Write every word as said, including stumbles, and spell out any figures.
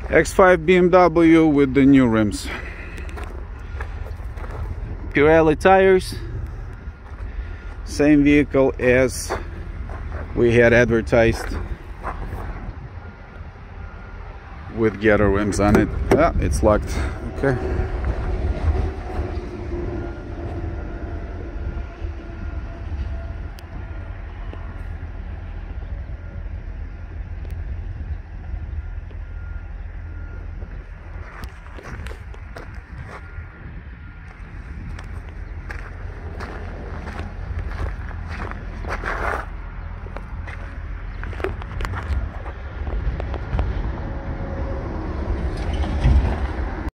X five B M W with the new rims. Pirelli tires. Same vehicle as we had advertised, with Getter rims on it. Ah, it's locked. Okay.